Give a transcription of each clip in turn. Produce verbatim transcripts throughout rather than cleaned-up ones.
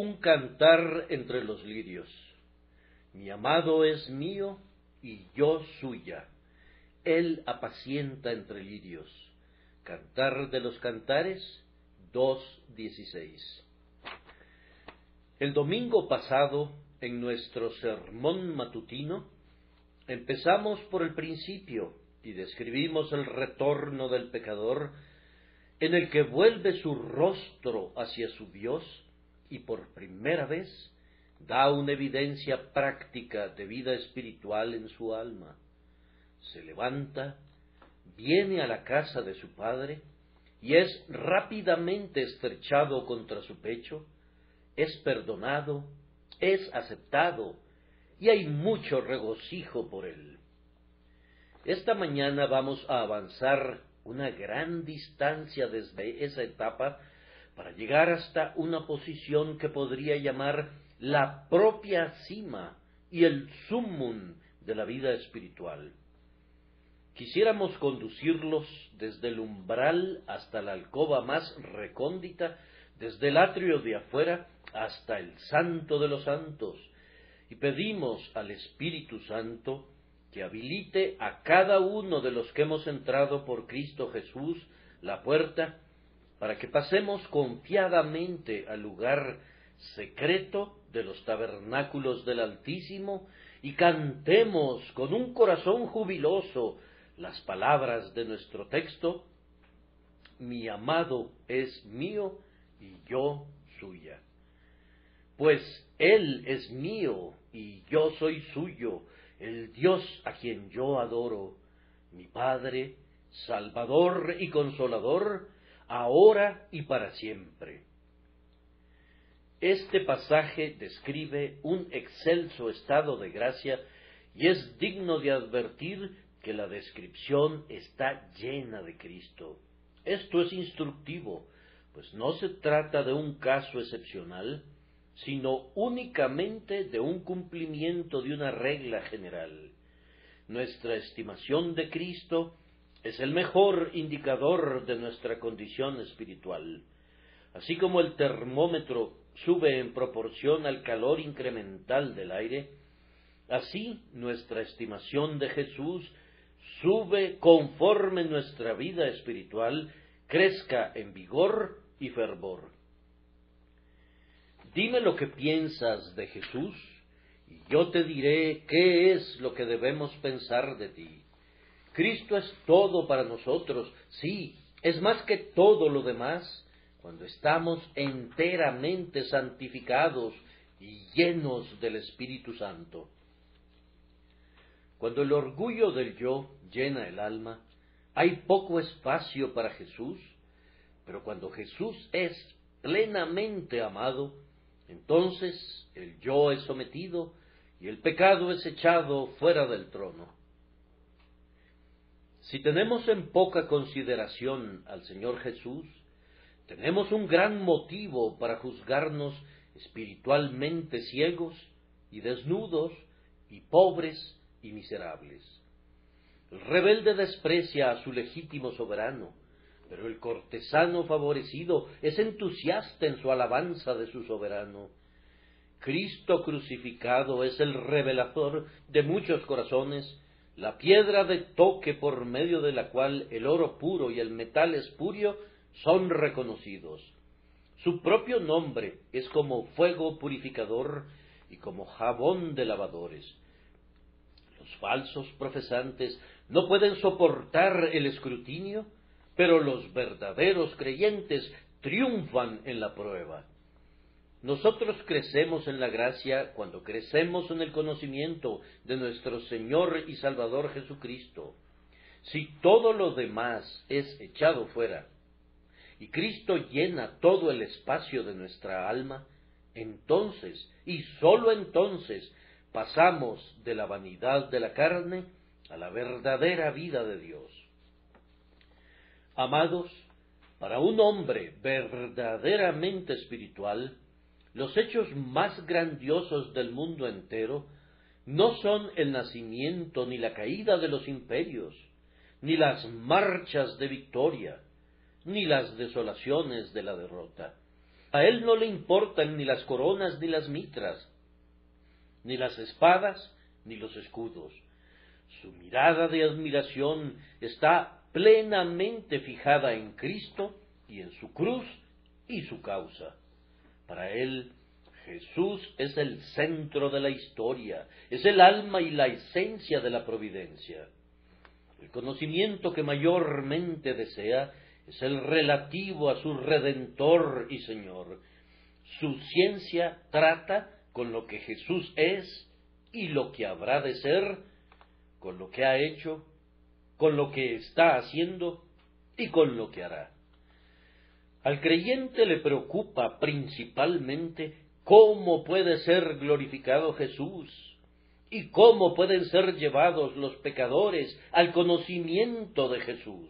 un cantar entre los lirios. Mi amado es mío y yo suya. Él apacienta entre lirios. Cantar de los Cantares dos dieciséis. El domingo pasado, en nuestro sermón matutino, empezamos por el principio y describimos el retorno del pecador, en el que vuelve su rostro hacia su Dios y por primera vez da una evidencia práctica de vida espiritual en su alma. Se levanta, viene a la casa de su padre y es rápidamente estrechado contra su pecho, es perdonado, es aceptado y hay mucho regocijo por él. Esta mañana vamos a avanzar una gran distancia desde esa etapa para llegar hasta una posición que podría llamar la propia cima y el sumum de la vida espiritual. Quisiéramos conducirlos desde el umbral hasta la alcoba más recóndita, desde el atrio de afuera hasta el santo de los santos, y pedimos al Espíritu Santo que habilite a cada uno de los que hemos entrado por Cristo Jesús la puerta, para que pasemos confiadamente al lugar secreto de los tabernáculos del Altísimo y cantemos con un corazón jubiloso las palabras de nuestro texto: mi amado es mío y yo suya. Pues Él es mío y yo soy suyo, el Dios a quien yo adoro, mi Padre, Salvador y Consolador, ahora y para siempre. Este pasaje describe un excelso estado de gracia y es digno de advertir que la descripción está llena de Cristo. Esto es instructivo, pues no se trata de un caso excepcional, sino únicamente de un cumplimiento de una regla general. Nuestra estimación de Cristo es el mejor indicador de nuestra condición espiritual. Así como el termómetro sube en proporción al calor incremental del aire, así nuestra estimación de Jesús sube conforme nuestra vida espiritual crezca en vigor y fervor. Dime lo que piensas de Jesús, y yo te diré qué es lo que debemos pensar de ti. Cristo es todo para nosotros, sí, es más que todo lo demás, cuando estamos enteramente santificados y llenos del Espíritu Santo. Cuando el orgullo del yo llena el alma, hay poco espacio para Jesús, pero cuando Jesús es plenamente amado, entonces el yo es sometido y el pecado es echado fuera del trono. Si tenemos en poca consideración al Señor Jesús, tenemos un gran motivo para juzgarnos espiritualmente ciegos y desnudos y pobres y miserables. El rebelde desprecia a su legítimo soberano, pero el cortesano favorecido es entusiasta en su alabanza de su soberano. Cristo crucificado es el revelador de muchos corazones, la piedra de toque por medio de la cual el oro puro y el metal espurio son reconocidos. Su propio nombre es como fuego purificador y como jabón de lavadores. Los falsos profesantes no pueden soportar el escrutinio, pero los verdaderos creyentes triunfan en la prueba. Nosotros crecemos en la gracia cuando crecemos en el conocimiento de nuestro Señor y Salvador Jesucristo. Si todo lo demás es echado fuera, y Cristo llena todo el espacio de nuestra alma, entonces, y sólo entonces, pasamos de la vanidad de la carne a la verdadera vida de Dios. Amados, para un hombre verdaderamente espiritual, los hechos más grandiosos del mundo entero no son el nacimiento ni la caída de los imperios, ni las marchas de victoria, ni las desolaciones de la derrota. A él no le importan ni las coronas ni las mitras, ni las espadas ni los escudos. Su mirada de admiración está plenamente fijada en Cristo y en su cruz y su causa. Para él, Jesús es el centro de la historia, es el alma y la esencia de la providencia. El conocimiento que mayormente desea es el relativo a su Redentor y Señor. Su ciencia trata con lo que Jesús es y lo que habrá de ser, con lo que ha hecho, con lo que está haciendo y con lo que hará. Al creyente le preocupa principalmente cómo puede ser glorificado Jesús y cómo pueden ser llevados los pecadores al conocimiento de Jesús.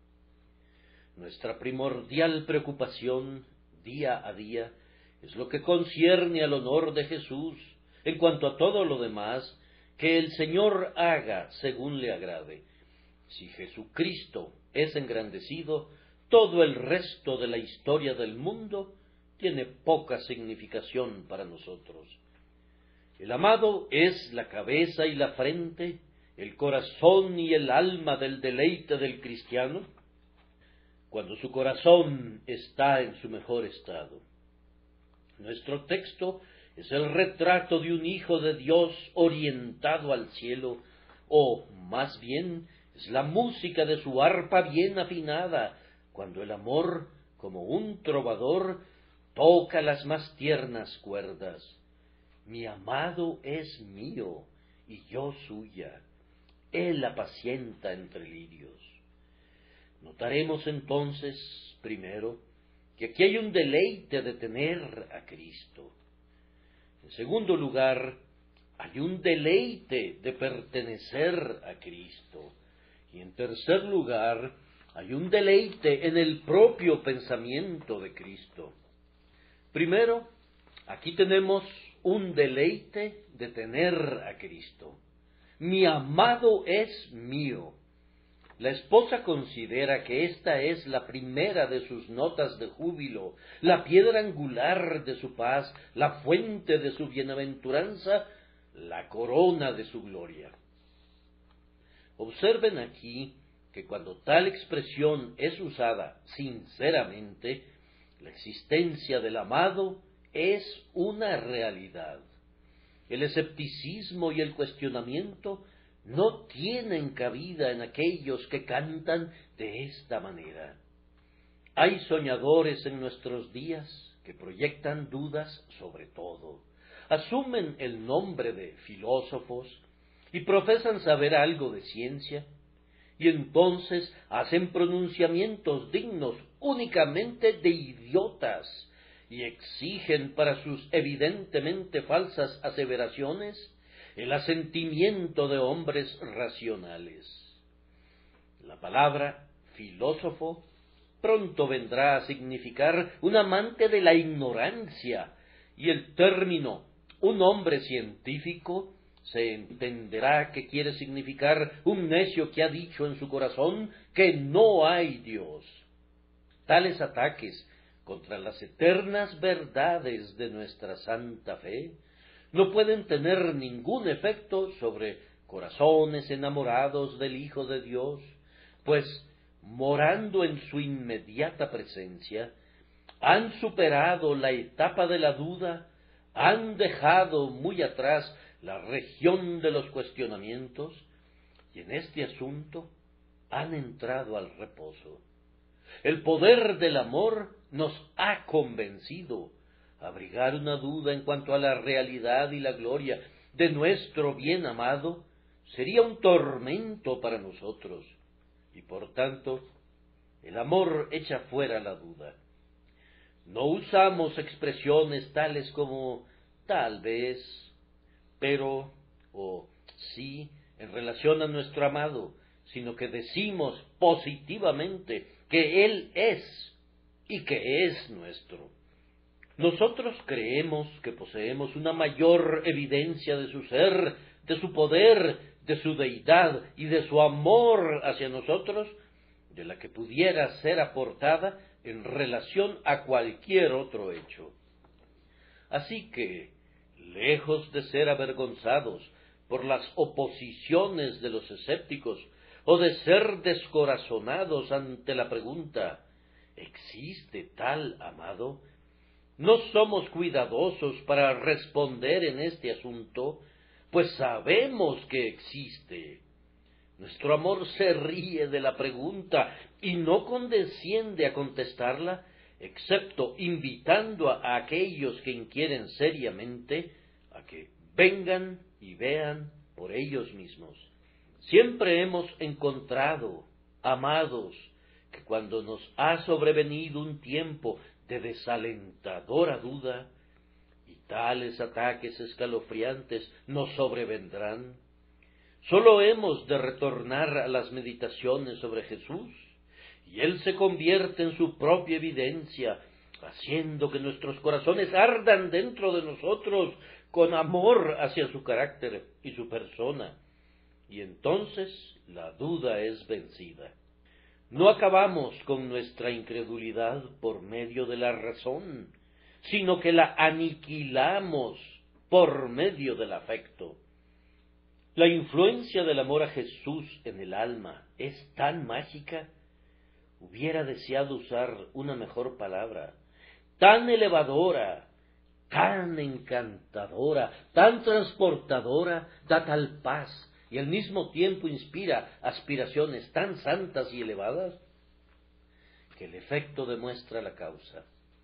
Nuestra primordial preocupación, día a día, es lo que concierne al honor de Jesús. En cuanto a todo lo demás, que el Señor haga según le agrade. Si Jesucristo es engrandecido, todo el resto de la historia del mundo tiene poca significación para nosotros. El amado es la cabeza y la frente, el corazón y el alma del deleite del cristiano, cuando su corazón está en su mejor estado. Nuestro texto es el retrato de un hijo de Dios orientado al cielo, o más bien es la música de su arpa bien afinada, cuando el amor, como un trovador, toca las más tiernas cuerdas. Mi amado es mío, y yo suya. Él apacienta entre lirios. Notaremos entonces, primero, que aquí hay un deleite de tener a Cristo. En segundo lugar, hay un deleite de pertenecer a Cristo. Y en tercer lugar, hay un deleite en el propio pensamiento de Cristo. Primero, aquí tenemos un deleite de tener a Cristo. Mi amado es mío. La esposa considera que esta es la primera de sus notas de júbilo, la piedra angular de su paz, la fuente de su bienaventuranza, la corona de su gloria. Observen aquí que cuando tal expresión es usada sinceramente, la existencia del amado es una realidad. El escepticismo y el cuestionamiento no tienen cabida en aquellos que cantan de esta manera. Hay soñadores en nuestros días que proyectan dudas sobre todo, asumen el nombre de filósofos y profesan saber algo de ciencia, y entonces hacen pronunciamientos dignos únicamente de idiotas y exigen para sus evidentemente falsas aseveraciones el asentimiento de hombres racionales. La palabra filósofo pronto vendrá a significar un amante de la ignorancia, y el término un hombre científico se entenderá que quiere significar un necio que ha dicho en su corazón que no hay Dios. Tales ataques contra las eternas verdades de nuestra santa fe no pueden tener ningún efecto sobre corazones enamorados del Hijo de Dios, pues, morando en su inmediata presencia, han superado la etapa de la duda, han dejado muy atrás la región de los cuestionamientos, y en este asunto han entrado al reposo. El poder del amor nos ha convencido. Abrigar una duda en cuanto a la realidad y la gloria de nuestro bien amado sería un tormento para nosotros, y por tanto el amor echa fuera la duda. No usamos expresiones tales como tal vez, pero o sí en relación a nuestro amado, sino que decimos positivamente que Él es y que es nuestro. Nosotros creemos que poseemos una mayor evidencia de su ser, de su poder, de su deidad y de su amor hacia nosotros, de la que pudiera ser aportada en relación a cualquier otro hecho. Así que, lejos de ser avergonzados por las oposiciones de los escépticos o de ser descorazonados ante la pregunta ¿existe tal amado?, no somos cuidadosos para responder en este asunto, pues sabemos que existe. Nuestro amor se ríe de la pregunta y no condesciende a contestarla, excepto invitando a aquellos que inquieren seriamente a que vengan y vean por ellos mismos. Siempre hemos encontrado, amados, que cuando nos ha sobrevenido un tiempo de desalentadora duda, y tales ataques escalofriantes nos sobrevendrán, sólo hemos de retornar a las meditaciones sobre Jesús, y Él se convierte en su propia evidencia, haciendo que nuestros corazones ardan dentro de nosotros con amor hacia su carácter y su persona, y entonces la duda es vencida. No acabamos con nuestra incredulidad por medio de la razón, sino que la aniquilamos por medio del afecto. La influencia del amor a Jesús en el alma es tan mágica, hubiera deseado usar una mejor palabra, tan elevadora, tan encantadora, tan transportadora, da tal paz, y al mismo tiempo inspira aspiraciones tan santas y elevadas, que el efecto demuestra la causa.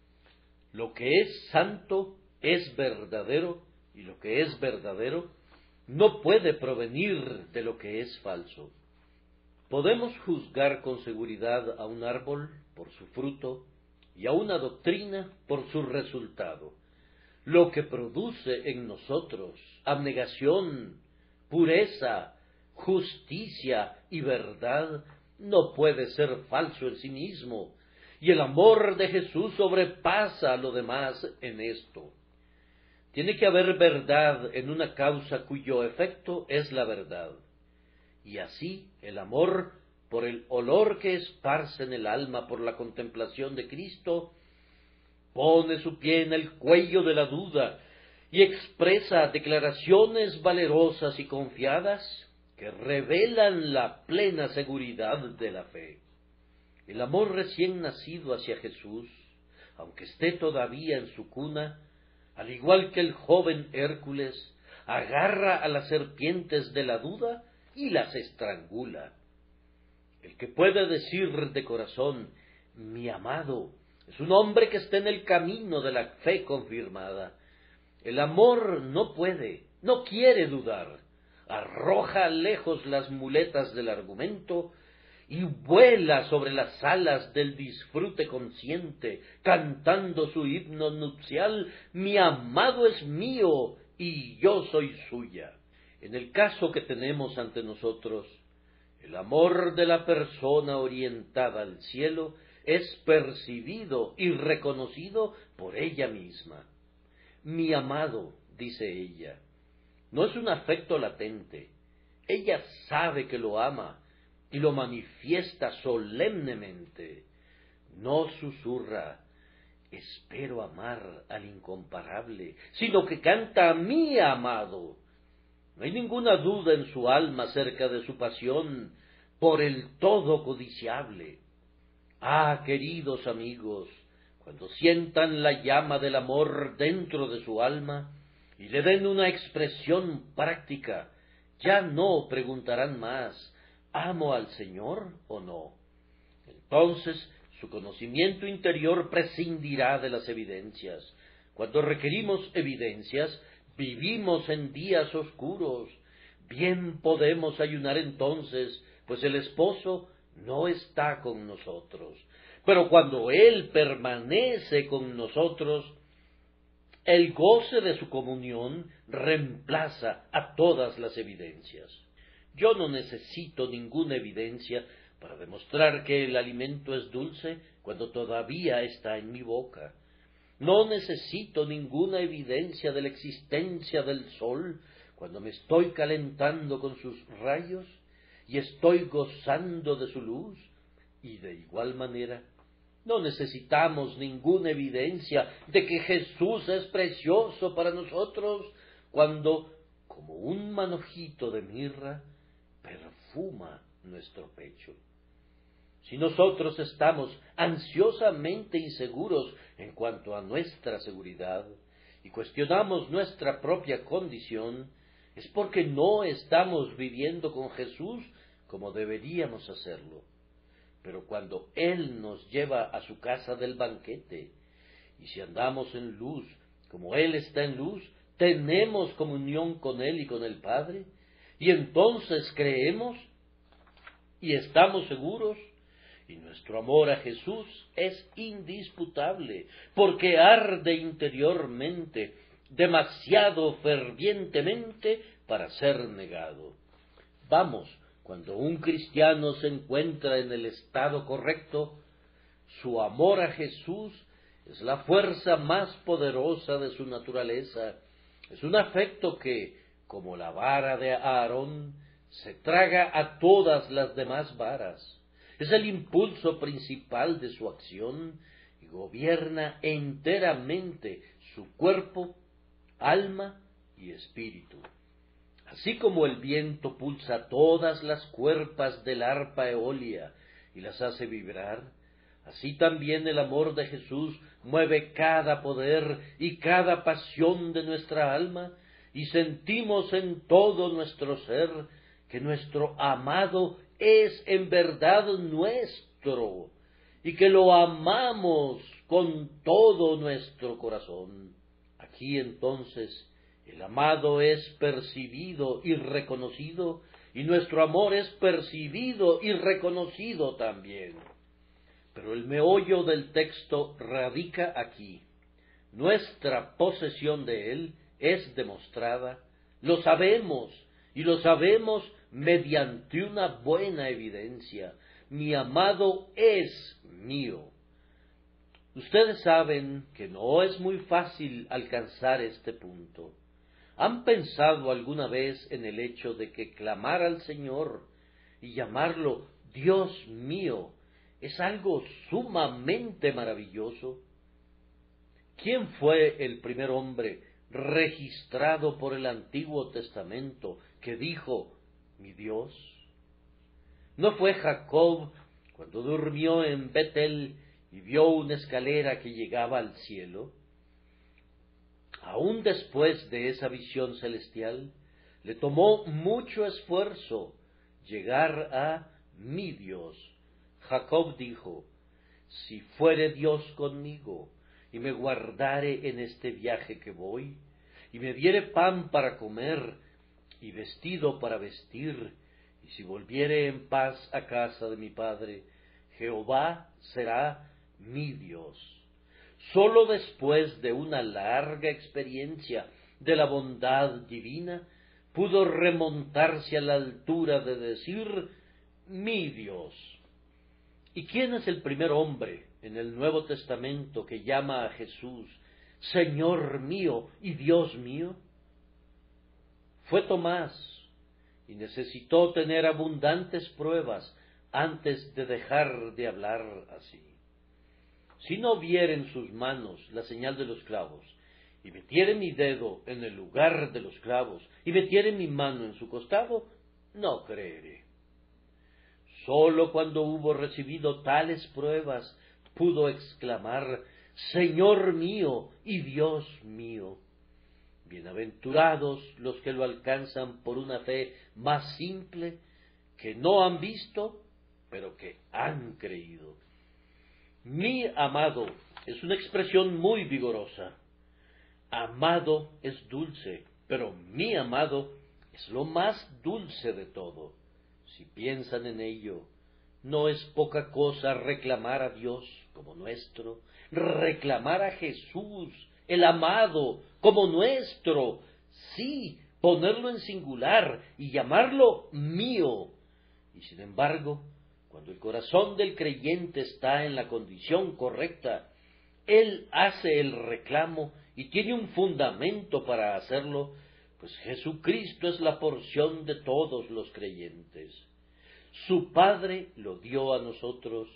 Lo que es santo es verdadero, y lo que es verdadero no puede provenir de lo que es falso. Podemos juzgar con seguridad a un árbol por su fruto y a una doctrina por su resultado. Lo que produce en nosotros abnegación, pureza, justicia y verdad no puede ser falso en sí mismo, y el amor de Jesús sobrepasa lo demás en esto. Tiene que haber verdad en una causa cuyo efecto es la verdad, y así el amor, por el olor que esparce en el alma por la contemplación de Cristo, pone su pie en el cuello de la duda y expresa declaraciones valerosas y confiadas que revelan la plena seguridad de la fe. El amor recién nacido hacia Jesús, aunque esté todavía en su cuna, al igual que el joven Hércules, agarra a las serpientes de la duda y las estrangula. El que puede decir de corazón, mi amado, es un hombre que está en el camino de la fe confirmada. El amor no puede, no quiere dudar, arroja lejos las muletas del argumento y vuela sobre las alas del disfrute consciente, cantando su himno nupcial, mi amado es mío y yo soy suya. En el caso que tenemos ante nosotros, el amor de la persona orientada al cielo es percibido y reconocido por ella misma. Mi amado, dice ella, no es un afecto latente. Ella sabe que lo ama y lo manifiesta solemnemente. No susurra, espero amar al incomparable, sino que canta a mi amado. No hay ninguna duda en su alma acerca de su pasión por el todo codiciable. Ah, queridos amigos, cuando sientan la llama del amor dentro de su alma y le den una expresión práctica, ya no preguntarán más, ¿amo al Señor o no? Entonces su conocimiento interior prescindirá de las evidencias. Cuando requerimos evidencias, vivimos en días oscuros. Bien podemos ayunar entonces, pues el esposo no está con nosotros. Pero cuando Él permanece con nosotros, el goce de su comunión reemplaza a todas las evidencias. Yo no necesito ninguna evidencia para demostrar que el alimento es dulce cuando todavía está en mi boca. No necesito ninguna evidencia de la existencia del sol cuando me estoy calentando con sus rayos y estoy gozando de su luz, y de igual manera No necesitamos ninguna evidencia de que Jesús es precioso para nosotros cuando, como un manojito de mirra, perfuma nuestro pecho. Si nosotros estamos ansiosamente inseguros en cuanto a nuestra seguridad y cuestionamos nuestra propia condición, es porque no estamos viviendo con Jesús como deberíamos hacerlo. Pero cuando Él nos lleva a su casa del banquete, y si andamos en luz, como Él está en luz, tenemos comunión con Él y con el Padre, y entonces creemos y estamos seguros, y nuestro amor a Jesús es indisputable, porque arde interiormente, demasiado fervientemente para ser negado. Vamos, cuando un cristiano se encuentra en el estado correcto, su amor a Jesús es la fuerza más poderosa de su naturaleza. Es un afecto que, como la vara de Aarón, se traga a todas las demás varas. Es el impulso principal de su acción y gobierna enteramente su cuerpo, alma y espíritu. Así como el viento pulsa todas las cuerpas del arpa eólia y las hace vibrar, así también el amor de Jesús mueve cada poder y cada pasión de nuestra alma, y sentimos en todo nuestro ser que nuestro amado es en verdad nuestro, y que lo amamos con todo nuestro corazón. Aquí entonces el amado es percibido y reconocido, y nuestro amor es percibido y reconocido también. Pero el meollo del texto radica aquí. Nuestra posesión de Él es demostrada, lo sabemos, y lo sabemos mediante una buena evidencia. Mi amado es mío. Ustedes saben que no es muy fácil alcanzar este punto. ¿Han pensado alguna vez en el hecho de que clamar al Señor y llamarlo Dios mío es algo sumamente maravilloso? ¿Quién fue el primer hombre registrado por el Antiguo Testamento que dijo, mi Dios? ¿No fue Jacob cuando durmió en Betel y vio una escalera que llegaba al cielo? Aún después de esa visión celestial, le tomó mucho esfuerzo llegar a mi Dios. Jacob dijo, si fuere Dios conmigo, y me guardare en este viaje que voy, y me diere pan para comer, y vestido para vestir, y si volviere en paz a casa de mi padre, Jehová será mi Dios. Sólo después de una larga experiencia de la bondad divina, pudo remontarse a la altura de decir, mi Dios. ¿Y quién es el primer hombre en el Nuevo Testamento que llama a Jesús Señor mío y Dios mío? Fue Tomás, y necesitó tener abundantes pruebas antes de dejar de hablar así. Si no viere en sus manos la señal de los clavos, y metiere mi dedo en el lugar de los clavos, y metiere mi mano en su costado, no creeré. Sólo cuando hubo recibido tales pruebas, pudo exclamar, Señor mío y Dios mío. Bienaventurados los que lo alcanzan por una fe más simple, que no han visto, pero que han creído. Mi amado es una expresión muy vigorosa. Amado es dulce, pero mi amado es lo más dulce de todo. Si piensan en ello, no es poca cosa reclamar a Dios como nuestro, reclamar a Jesús, el amado, como nuestro, sí, ponerlo en singular y llamarlo mío. Y sin embargo, cuando el corazón del creyente está en la condición correcta, él hace el reclamo y tiene un fundamento para hacerlo, pues Jesucristo es la porción de todos los creyentes. Su Padre lo dio a nosotros,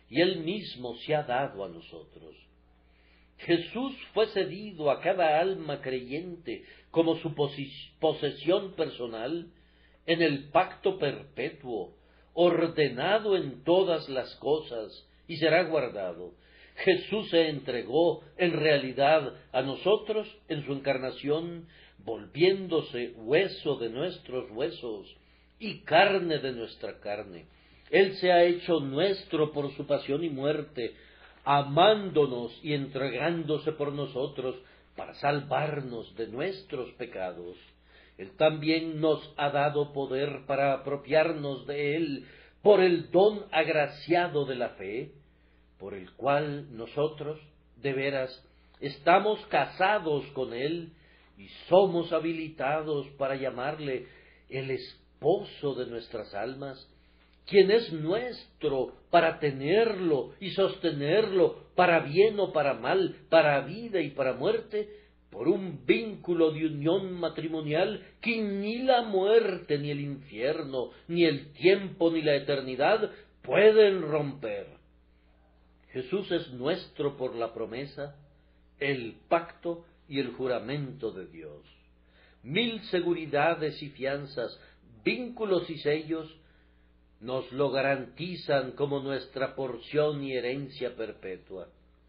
y Él mismo se ha dado a nosotros. Jesús fue cedido a cada alma creyente como su posesión personal en el pacto perpetuo, ordenado en todas las cosas, y será guardado. Jesús se entregó en realidad a nosotros en su encarnación, volviéndose hueso de nuestros huesos y carne de nuestra carne. Él se ha hecho nuestro por su pasión y muerte, amándonos y entregándose por nosotros para salvarnos de nuestros pecados. Él también nos ha dado poder para apropiarnos de Él por el don agraciado de la fe, por el cual nosotros, de veras, estamos casados con Él y somos habilitados para llamarle el esposo de nuestras almas, quien es nuestro para tenerlo y sostenerlo para bien o para mal, para vida y para muerte, por un vínculo de unión matrimonial que ni la muerte, ni el infierno, ni el tiempo, ni la eternidad pueden romper. Jesús es nuestro por la promesa, el pacto y el juramento de Dios. Mil seguridades y fianzas, vínculos y sellos nos lo garantizan como nuestra porción y herencia perpetua.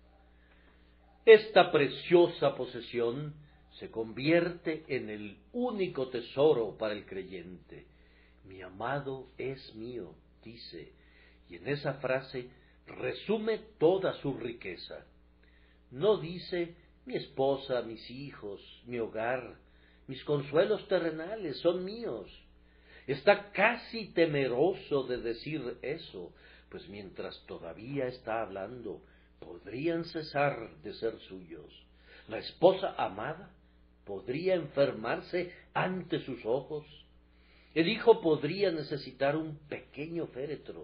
Esta preciosa posesión se convierte en el único tesoro para el creyente. Mi amado es mío, dice, y en esa frase resume toda su riqueza. No dice mi esposa, mis hijos, mi hogar, mis consuelos terrenales son míos. Está casi temeroso de decir eso, pues mientras todavía está hablando, podrían cesar de ser suyos. La esposa amada podría enfermarse ante sus ojos. El hijo podría necesitar un pequeño féretro.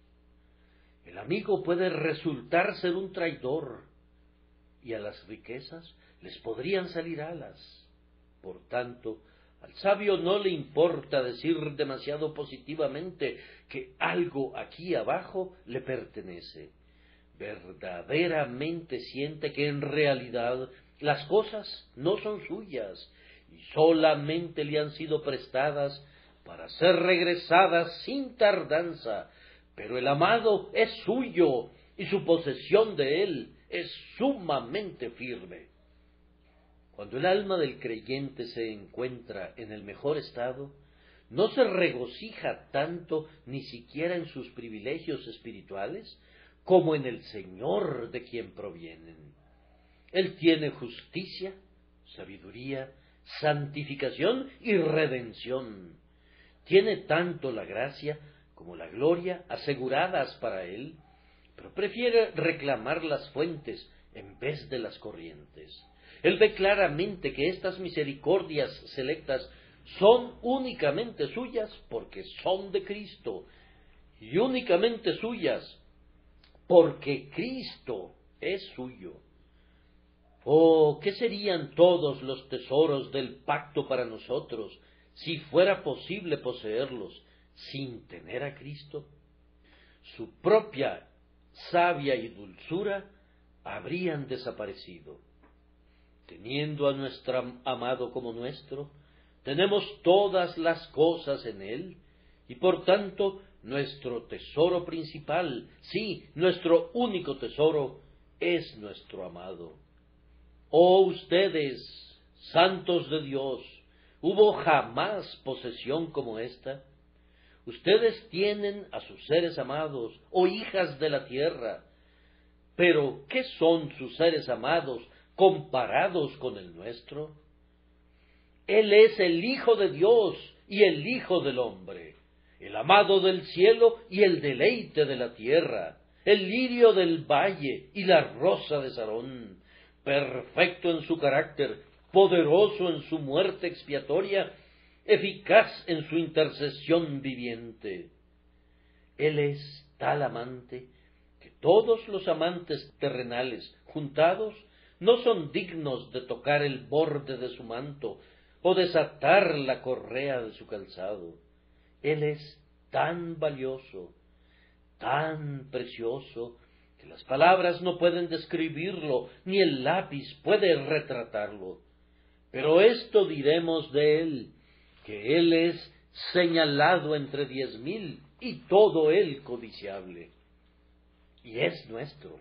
El amigo puede resultar ser un traidor, y a las riquezas les podrían salir alas. Por tanto, al sabio no le importa decir demasiado positivamente que algo aquí abajo le pertenece. Verdaderamente siente que en realidad las cosas no son suyas y solamente le han sido prestadas para ser regresadas sin tardanza, pero el amado es suyo y su posesión de él es sumamente firme. Cuando el alma del creyente se encuentra en el mejor estado, no se regocija tanto ni siquiera en sus privilegios espirituales como en el Señor de quien provienen. Él tiene justicia, sabiduría, santificación y redención. Tiene tanto la gracia como la gloria aseguradas para él, pero prefiere reclamar las fuentes en vez de las corrientes. Él ve claramente que estas misericordias selectas son únicamente suyas porque son de Cristo, y únicamente suyas porque Cristo es suyo. Oh, ¿qué serían todos los tesoros del pacto para nosotros si fuera posible poseerlos sin tener a Cristo? Su propia savia y dulzura habrían desaparecido. Teniendo a nuestro amado como nuestro, tenemos todas las cosas en Él, y por tanto nuestro tesoro principal, sí, nuestro único tesoro, es nuestro amado. Oh ustedes, santos de Dios, ¿hubo jamás posesión como esta? Ustedes tienen a sus seres amados, oh hijas de la tierra, pero ¿qué son sus seres amados comparados con el nuestro? Él es el Hijo de Dios y el Hijo del hombre, el amado del cielo y el deleite de la tierra, el lirio del valle y la rosa de Sarón, perfecto en su carácter, poderoso en su muerte expiatoria, eficaz en su intercesión viviente. Él es tal amante que todos los amantes terrenales juntados no son dignos de tocar el borde de su manto o desatar la correa de su calzado. Él es tan valioso, tan precioso que las palabras no pueden describirlo, ni el lápiz puede retratarlo. Pero esto diremos de él, que él es señalado entre diez mil, y todo él codiciable. Y es nuestro.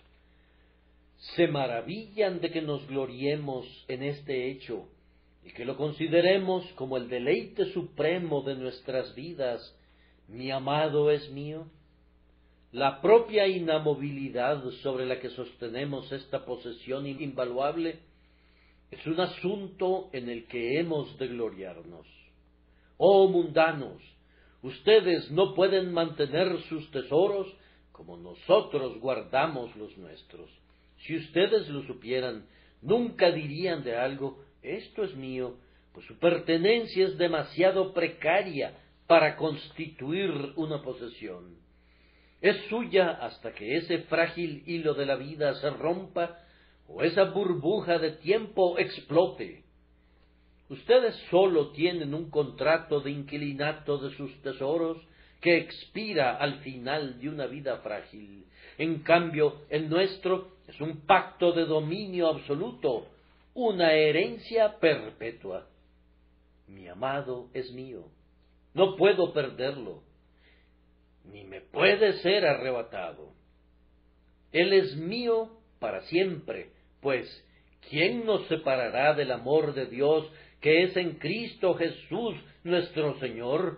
Se maravillan de que nos gloriemos en este hecho, y que lo consideremos como el deleite supremo de nuestras vidas. Mi amado es mío. La propia inamovilidad sobre la que sostenemos esta posesión invaluable es un asunto en el que hemos de gloriarnos. Oh mundanos, ustedes no pueden mantener sus tesoros como nosotros guardamos los nuestros. Si ustedes lo supieran, nunca dirían de algo, esto es mío, pues su pertenencia es demasiado precaria para constituir una posesión. Es suya hasta que ese frágil hilo de la vida se rompa o esa burbuja de tiempo explote. Ustedes sólo tienen un contrato de inquilinato de sus tesoros que expira al final de una vida frágil. En cambio, el nuestro es un pacto de dominio absoluto, una herencia perpetua. Mi amado es mío, no puedo perderlo, ni me puede ser arrebatado. Él es mío para siempre, pues ¿quién nos separará del amor de Dios que es en Cristo Jesús nuestro Señor?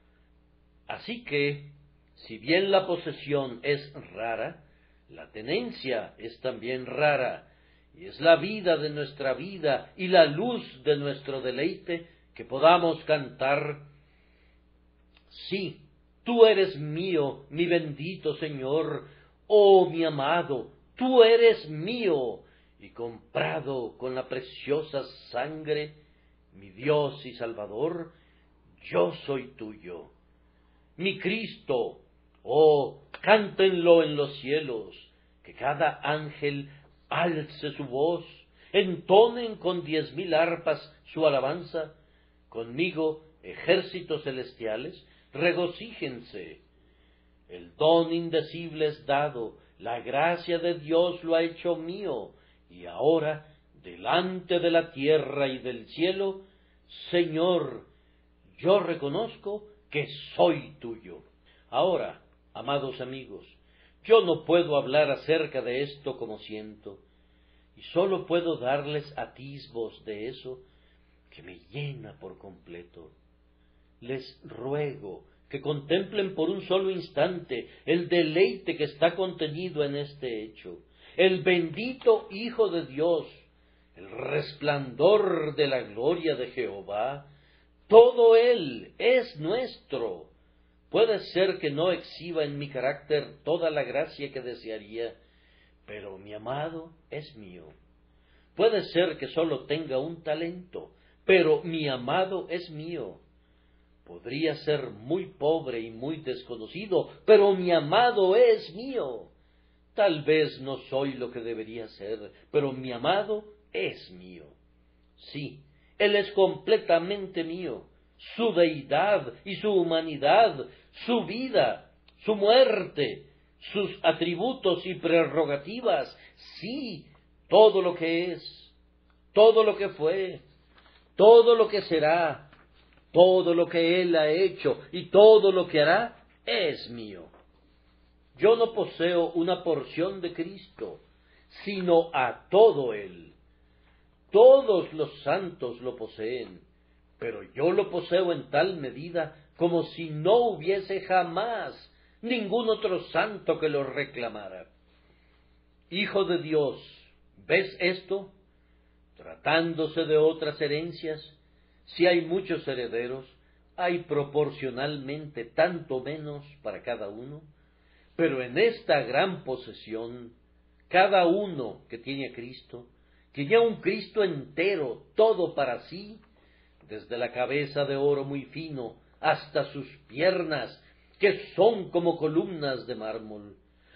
Así que, si bien la posesión es rara, la tenencia es también rara, y es la vida de nuestra vida y la luz de nuestro deleite que podamos cantar: sí, tú eres mío, mi bendito Señor, oh mi amado, tú eres mío, y comprado con la preciosa sangre, mi Dios y Salvador, yo soy tuyo. Mi Cristo, oh, cántenlo en los cielos, que cada ángel alce su voz, entonen con diez mil arpas su alabanza, conmigo, ejércitos celestiales, regocíjense. El don indecible es dado, la gracia de Dios lo ha hecho mío, y ahora, delante de la tierra y del cielo, Señor, yo reconozco que soy tuyo. Ahora, amados amigos, yo no puedo hablar acerca de esto como siento, y sólo puedo darles atisbos de eso que me llena por completo. Les ruego que contemplen por un solo instante el deleite que está contenido en este hecho, el bendito Hijo de Dios, el resplandor de la gloria de Jehová. Todo él es nuestro. Puede ser que no exhiba en mi carácter toda la gracia que desearía, pero mi amado es mío. Puede ser que sólo tenga un talento, pero mi amado es mío. Podría ser muy pobre y muy desconocido, pero mi amado es mío. Tal vez no soy lo que debería ser, pero mi amado es mío. Sí, él es completamente mío. Su deidad y su humanidad, su vida, su muerte, sus atributos y prerrogativas, sí, todo lo que es, todo lo que fue, todo lo que será, todo lo que él ha hecho y todo lo que hará es mío. Yo no poseo una porción de Cristo, sino a todo él. Todos los santos lo poseen, pero yo lo poseo en tal medida como si no hubiese jamás ningún otro santo que lo reclamara. Hijo de Dios, ¿ves esto? Tratándose de otras herencias, si hay muchos herederos, hay proporcionalmente tanto menos para cada uno, pero en esta gran posesión, cada uno que tiene a Cristo, tiene a un Cristo entero, todo para sí, desde la cabeza de oro muy fino hasta sus piernas, que son como columnas de mármol,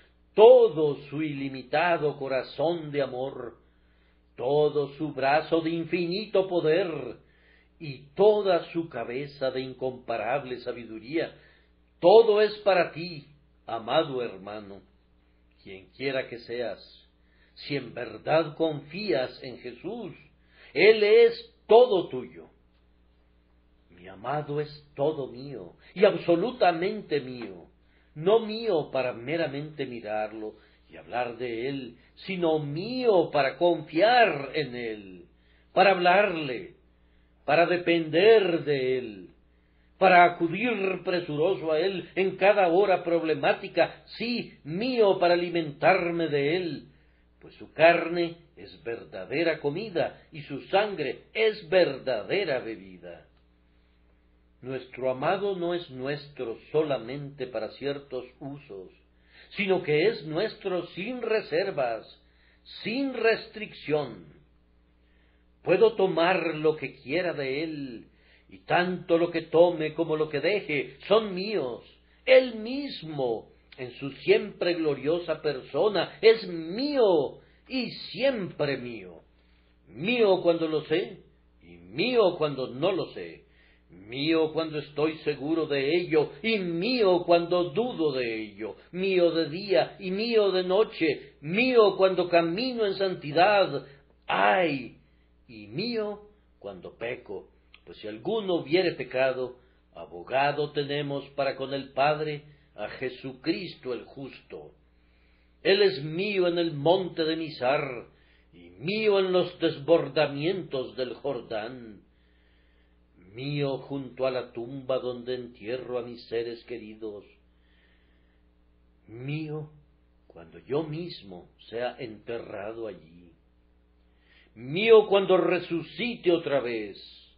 todo su ilimitado corazón de amor, todo su brazo de infinito poder, y toda su cabeza de incomparable sabiduría, todo es para ti, Amado hermano, quien quiera que seas, si en verdad confías en Jesús, Él es todo tuyo. Mi amado es todo mío, y absolutamente mío, no mío para meramente mirarlo y hablar de Él, sino mío para confiar en Él, para hablarle, para depender de Él, para acudir presuroso a Él en cada hora problemática, sí, mío para alimentarme de Él, pues su carne es verdadera comida y su sangre es verdadera bebida. Nuestro amado no es nuestro solamente para ciertos usos, sino que es nuestro sin reservas, sin restricción. Puedo tomar lo que quiera de Él, y tanto lo que tome como lo que deje son míos. Él mismo, en su siempre gloriosa persona, es mío y siempre mío. Mío cuando lo sé y mío cuando no lo sé. Mío cuando estoy seguro de ello y mío cuando dudo de ello. Mío de día y mío de noche. Mío cuando camino en santidad. ¡Ay! Y mío cuando peco. Pues si alguno hubiere pecado, abogado tenemos para con el Padre, a Jesucristo el justo. Él es mío en el monte de Mizar, y mío en los desbordamientos del Jordán, mío junto a la tumba donde entierro a mis seres queridos, mío cuando yo mismo sea enterrado allí, mío cuando resucite otra vez,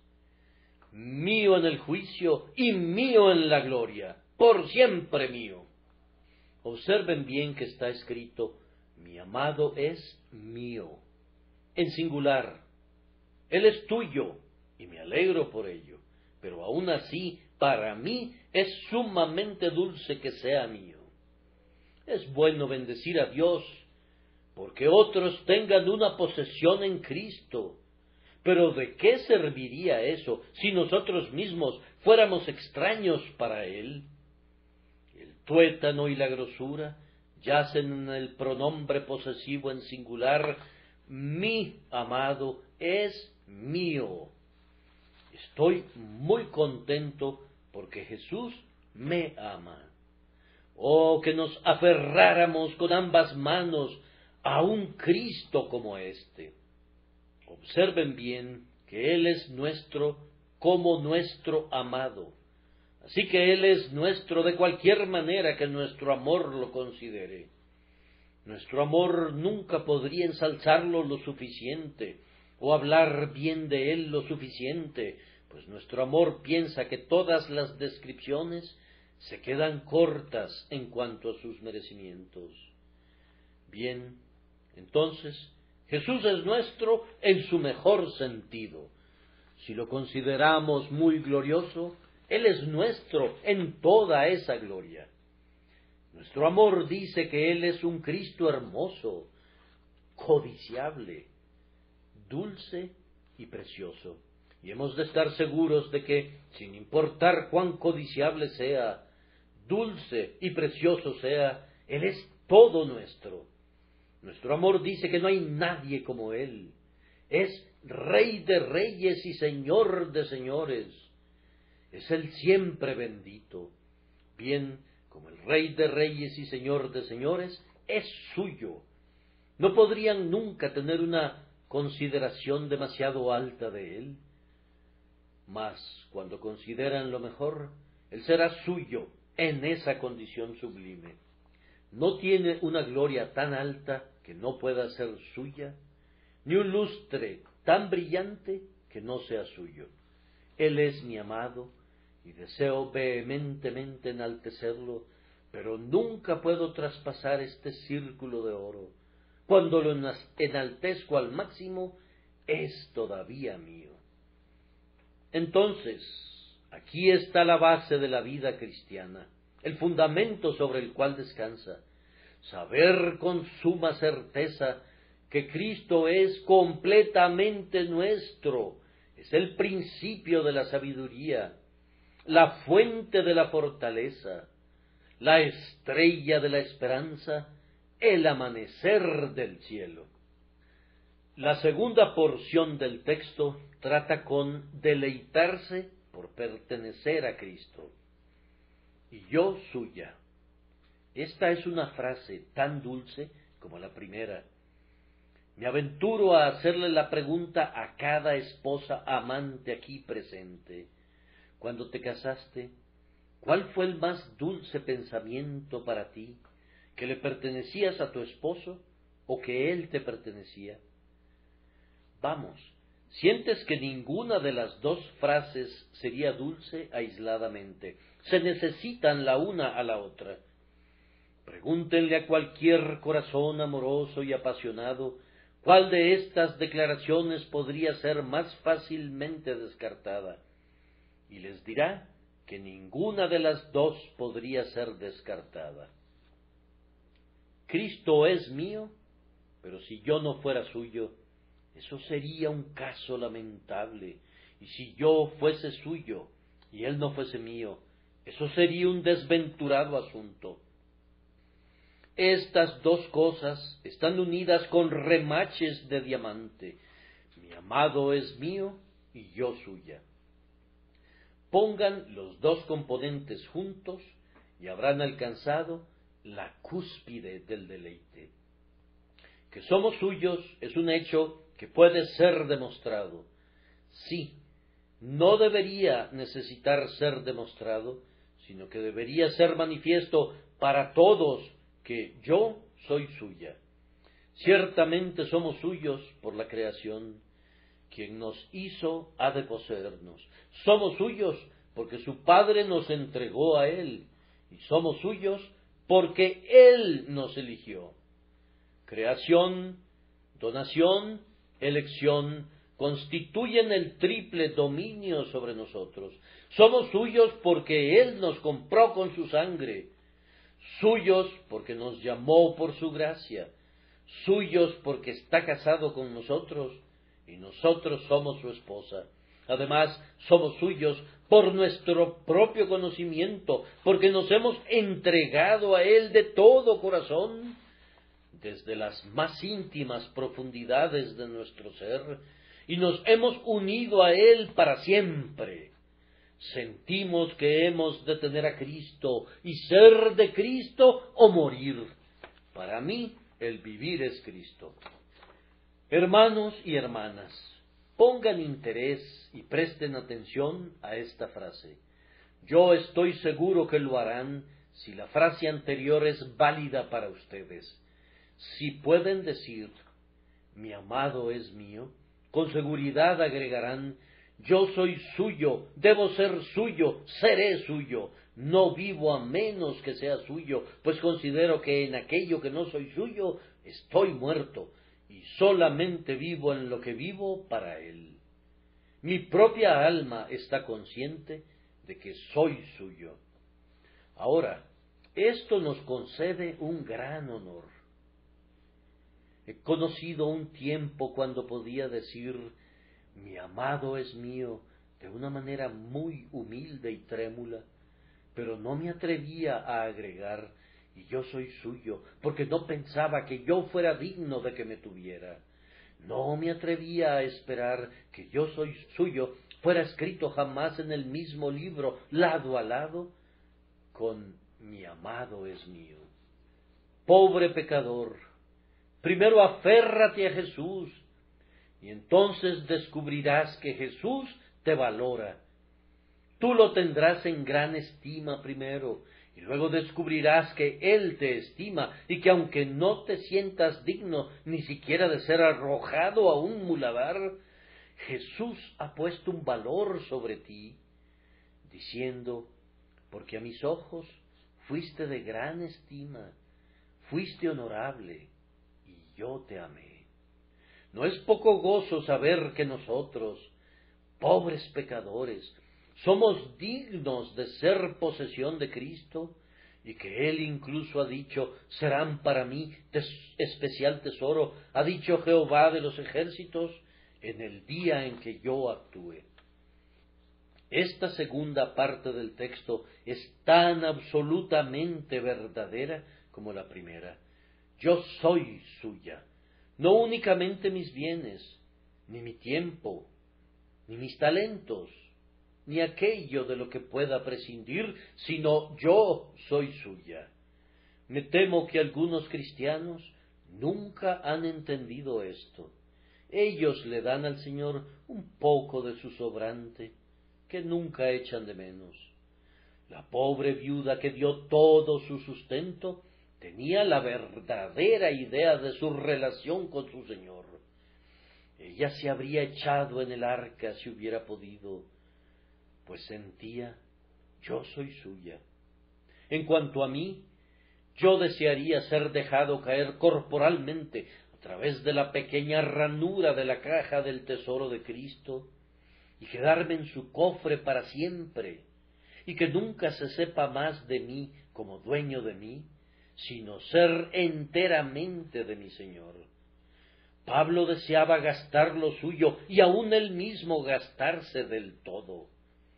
mío en el juicio y mío en la gloria, por siempre mío. Observen bien que está escrito, mi amado es mío, en singular. Él es tuyo, y me alegro por ello, pero aún así, para mí es sumamente dulce que sea mío. Es bueno bendecir a Dios, porque otros tengan una posesión en Cristo. Pero ¿de qué serviría eso si nosotros mismos fuéramos extraños para Él? El tuétano y la grosura yacen en el pronombre posesivo en singular, mi amado es mío. Estoy muy contento porque Jesús me ama. Oh, que nos aferráramos con ambas manos a un Cristo como este. Observen bien que Él es nuestro como nuestro amado. Así que Él es nuestro de cualquier manera que nuestro amor lo considere. Nuestro amor nunca podría ensalzarlo lo suficiente o hablar bien de Él lo suficiente, pues nuestro amor piensa que todas las descripciones se quedan cortas en cuanto a sus merecimientos. Bien, entonces, Jesús es nuestro en su mejor sentido. Si lo consideramos muy glorioso, Él es nuestro en toda esa gloria. Nuestro amor dice que Él es un Cristo hermoso, codiciable, dulce y precioso. Y hemos de estar seguros de que, sin importar cuán codiciable sea, dulce y precioso sea, Él es todo nuestro. Nuestro amor dice que no hay nadie como Él. Es Rey de reyes y Señor de señores. Es el siempre bendito. Bien, como el Rey de reyes y Señor de señores, es suyo. No podrían nunca tener una consideración demasiado alta de Él. Mas, cuando consideran lo mejor, Él será suyo en esa condición sublime. No tiene una gloria tan alta que no pueda ser suya, ni un lustre tan brillante que no sea suyo. Él es mi amado, y deseo vehementemente enaltecerlo, pero nunca puedo traspasar este círculo de oro. Cuando lo enaltezco al máximo, es todavía mío. Entonces, aquí está la base de la vida cristiana, el fundamento sobre el cual descansa. Saber con suma certeza que Cristo es completamente nuestro, es el principio de la sabiduría, la fuente de la fortaleza, la estrella de la esperanza, el amanecer del cielo. La segunda porción del texto trata con deleitarse por pertenecer a Cristo. Y yo suya. Esta es una frase tan dulce como la primera. Me aventuro a hacerle la pregunta a cada esposa amante aquí presente. Cuando te casaste, ¿cuál fue el más dulce pensamiento para ti? ¿Que le pertenecías a tu esposo o que él te pertenecía? Vamos, ¿sientes que ninguna de las dos frases sería dulce aisladamente? Se necesitan la una a la otra. Pregúntenle a cualquier corazón amoroso y apasionado cuál de estas declaraciones podría ser más fácilmente descartada, y les dirá que ninguna de las dos podría ser descartada. Cristo es mío, pero si yo no fuera suyo, eso sería un caso lamentable, y si yo fuese suyo y él no fuese mío, eso sería un desventurado asunto. Estas dos cosas están unidas con remaches de diamante. Mi amado es mío y yo suya. Pongan los dos componentes juntos y habrán alcanzado la cúspide del deleite. Que somos suyos es un hecho que puede ser demostrado. Sí, no debería necesitar ser demostrado, sino que debería ser manifiesto para todos que yo soy suya. Ciertamente somos suyos por la creación. Quien nos hizo ha de poseernos. Somos suyos porque su Padre nos entregó a Él, y somos suyos porque Él nos eligió. Creación, donación, elección constituyen el triple dominio sobre nosotros. Somos suyos porque Él nos compró con su sangre, suyos porque nos llamó por su gracia, suyos porque está casado con nosotros y nosotros somos su esposa. Además, somos suyos por nuestro propio conocimiento, porque nos hemos entregado a Él de todo corazón, desde las más íntimas profundidades de nuestro ser, y nos hemos unido a Él para siempre. Sentimos que hemos de tener a Cristo y ser de Cristo o morir. Para mí, el vivir es Cristo. Hermanos y hermanas, pongan interés y presten atención a esta frase. Yo estoy seguro que lo harán si la frase anterior es válida para ustedes. Si pueden decir, mi amado es mío, con seguridad agregarán, yo soy suyo, debo ser suyo, seré suyo, no vivo a menos que sea suyo, pues considero que en aquello que no soy suyo estoy muerto, y solamente vivo en lo que vivo para Él. Mi propia alma está consciente de que soy suyo. Ahora, esto nos concede un gran honor. He conocido un tiempo cuando podía decir, mi amado es mío, de una manera muy humilde y trémula, pero no me atrevía a agregar, y yo soy suyo, porque no pensaba que yo fuera digno de que me tuviera. No me atrevía a esperar que yo soy suyo fuera escrito jamás en el mismo libro, lado a lado, con mi amado es mío. Pobre pecador, primero aférrate a Jesús, y entonces descubrirás que Jesús te valora. Tú lo tendrás en gran estima primero, y luego descubrirás que Él te estima, y que aunque no te sientas digno ni siquiera de ser arrojado a un muladar, Jesús ha puesto un valor sobre ti, diciendo, porque a mis ojos fuiste de gran estima, fuiste honorable, y yo te amé. No es poco gozo saber que nosotros, pobres pecadores, somos dignos de ser posesión de Cristo, y que Él incluso ha dicho, serán para mí tes- especial tesoro, ha dicho Jehová de los ejércitos, en el día en que yo actúe. Esta segunda parte del texto es tan absolutamente verdadera como la primera. Yo soy suya, no únicamente mis bienes, ni mi tiempo, ni mis talentos, ni aquello de lo que pueda prescindir, sino yo soy suya. Me temo que algunos cristianos nunca han entendido esto. Ellos le dan al Señor un poco de su sobrante, que nunca echan de menos. La pobre viuda que dio todo su sustento tenía la verdadera idea de su relación con su Señor. Ella se habría echado en el arca si hubiera podido, pues sentía, yo soy suya. En cuanto a mí, yo desearía ser dejado caer corporalmente a través de la pequeña ranura de la caja del tesoro de Cristo y quedarme en su cofre para siempre, y que nunca se sepa más de mí como dueño de mí, sino ser enteramente de mi Señor. Pablo deseaba gastar lo suyo y aun él mismo gastarse del todo.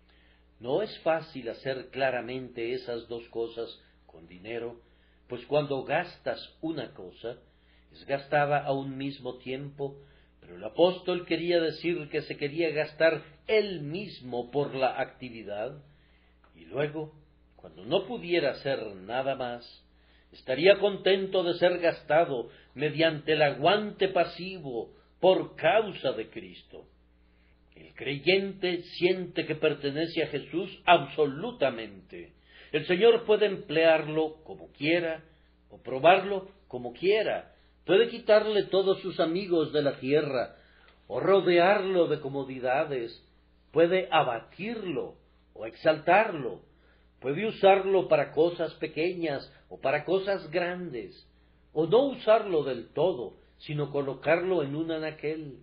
No es fácil hacer claramente esas dos cosas con dinero, pues cuando gastas una cosa, es gastada a un mismo tiempo, pero el apóstol quería decir que se quería gastar él mismo por la actividad, y luego, cuando no pudiera hacer nada más, estaría contento de ser gastado mediante el aguante pasivo por causa de Cristo. El creyente siente que pertenece a Jesús absolutamente. El Señor puede emplearlo como quiera, o probarlo como quiera. Puede quitarle todos sus amigos de la tierra, o rodearlo de comodidades. Puede abatirlo, o exaltarlo. Puede usarlo para cosas pequeñas, o para cosas grandes. O no usarlo del todo, sino colocarlo en un anaquel.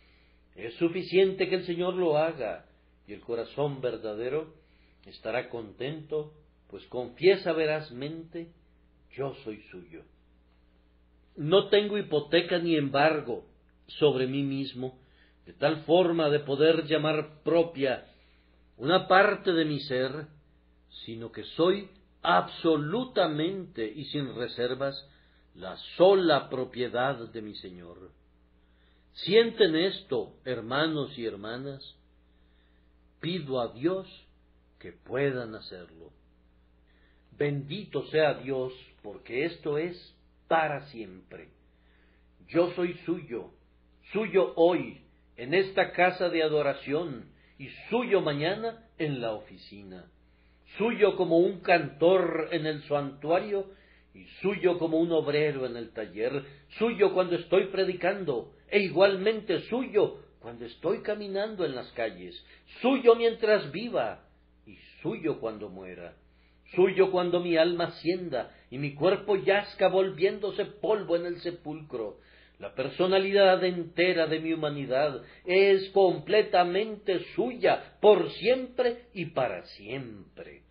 Es suficiente que el Señor lo haga, y el corazón verdadero estará contento, pues confiesa verazmente, yo soy suyo. No tengo hipoteca ni embargo sobre mí mismo, de tal forma de poder llamar propia una parte de mi ser, sino que soy absolutamente y sin reservas la sola propiedad de mi Señor. ¿Sienten esto, hermanos y hermanas? Pido a Dios que puedan hacerlo. Bendito sea Dios, porque esto es para siempre. Yo soy suyo, suyo hoy, en esta casa de adoración, y suyo mañana en la oficina. Suyo como un cantor en el santuario, y suyo como un obrero en el taller. Suyo cuando estoy predicando, e igualmente suyo cuando estoy caminando en las calles. Suyo mientras viva, y suyo cuando muera. Suyo cuando mi alma ascienda y mi cuerpo yazca volviéndose polvo en el sepulcro. La personalidad entera de mi humanidad es completamente suya, por siempre y para siempre.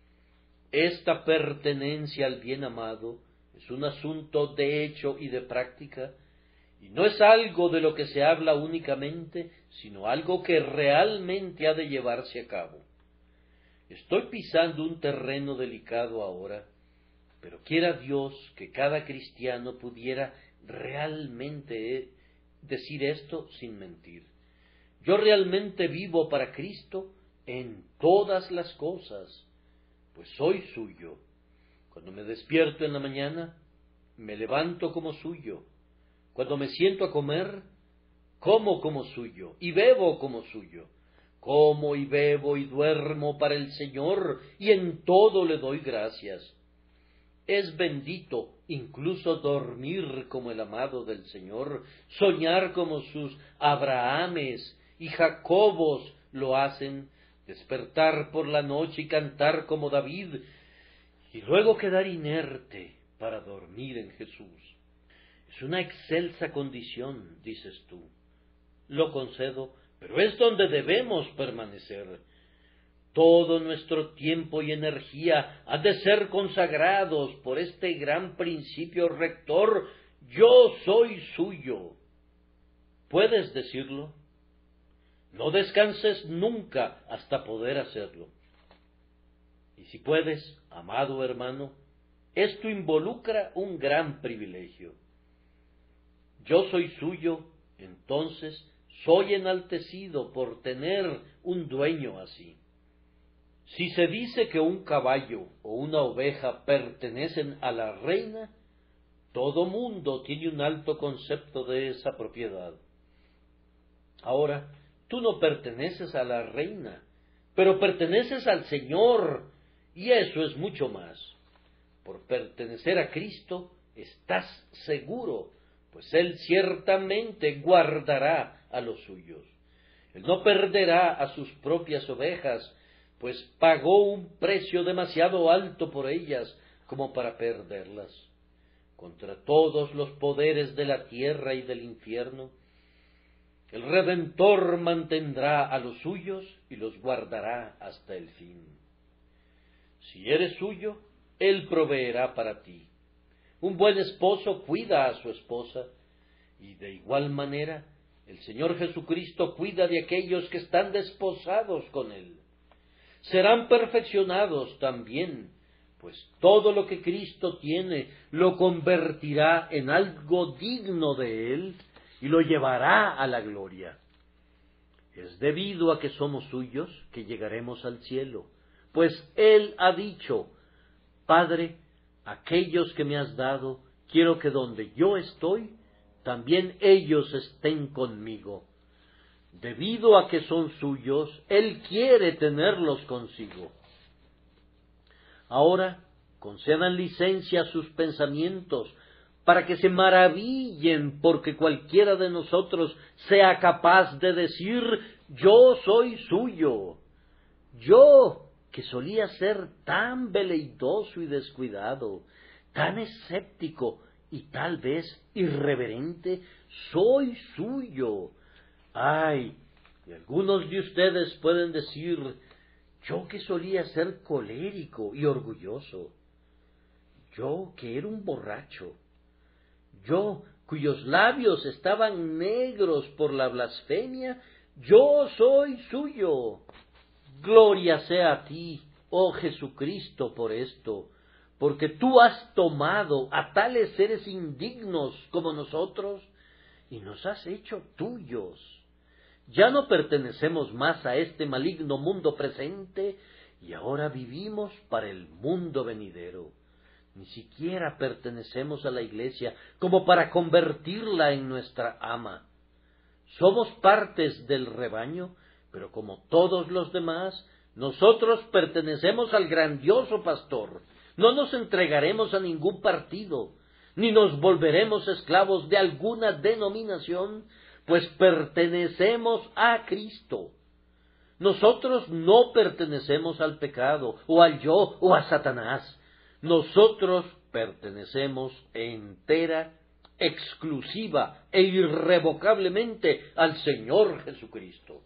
Esta pertenencia al bien amado es un asunto de hecho y de práctica, y no es algo de lo que se habla únicamente, sino algo que realmente ha de llevarse a cabo. Estoy pisando un terreno delicado ahora, pero quiera Dios que cada cristiano pudiera realmente decir esto sin mentir. Yo realmente vivo para Cristo en todas las cosas, pues soy suyo. Cuando me despierto en la mañana, me levanto como suyo. Cuando me siento a comer, como como suyo y bebo como suyo. Como y bebo y duermo para el Señor, y en todo le doy gracias. Es bendito incluso dormir como el amado del Señor, soñar como sus Abrahames y Jacobos lo hacen, despertar por la noche y cantar como David, y luego quedar inerte para dormir en Jesús. Es una excelsa condición, dices tú. Lo concedo, pero es donde debemos permanecer. Todo nuestro tiempo y energía ha de ser consagrados por este gran principio rector: yo soy suyo. ¿Puedes decirlo? No descanses nunca hasta poder hacerlo. Y si puedes, amado hermano, esto involucra un gran privilegio. Yo soy suyo, entonces soy enaltecido por tener un dueño así. Si se dice que un caballo o una oveja pertenecen a la reina, todo mundo tiene un alto concepto de esa propiedad. Ahora, tú no perteneces a la reina, pero perteneces al Señor, y eso es mucho más. Por pertenecer a Cristo, estás seguro, pues Él ciertamente guardará a los suyos. Él no perderá a sus propias ovejas, pues pagó un precio demasiado alto por ellas como para perderlas. Contra todos los poderes de la tierra y del infierno, el Redentor mantendrá a los suyos y los guardará hasta el fin. Si eres suyo, Él proveerá para ti. Un buen esposo cuida a su esposa, y de igual manera el Señor Jesucristo cuida de aquellos que están desposados con Él. Serán perfeccionados también, pues todo lo que Cristo tiene lo convertirá en algo digno de Él y lo llevará a la gloria. Es debido a que somos suyos que llegaremos al cielo, pues Él ha dicho: Padre, aquellos que me has dado, quiero que donde yo estoy, también ellos estén conmigo. Debido a que son suyos, Él quiere tenerlos consigo. Ahora, concedan licencia a sus pensamientos, para que se maravillen porque cualquiera de nosotros sea capaz de decir: yo soy suyo. Yo, que solía ser tan veleidoso y descuidado, tan escéptico y tal vez irreverente, soy suyo. Ay, y algunos de ustedes pueden decir: yo que solía ser colérico y orgulloso, yo que era un borracho, yo cuyos labios estaban negros por la blasfemia, yo soy suyo. Gloria sea a ti, oh Jesucristo, por esto, porque tú has tomado a tales seres indignos como nosotros y nos has hecho tuyos. Ya no pertenecemos más a este maligno mundo presente y ahora vivimos para el mundo venidero. Ni siquiera pertenecemos a la Iglesia como para convertirla en nuestra ama. Somos partes del rebaño, pero como todos los demás, nosotros pertenecemos al grandioso pastor. No nos entregaremos a ningún partido, ni nos volveremos esclavos de alguna denominación, pues pertenecemos a Cristo. Nosotros no pertenecemos al pecado, o al yo, o a Satanás. Nosotros pertenecemos entera, exclusiva e irrevocablemente al Señor Jesucristo.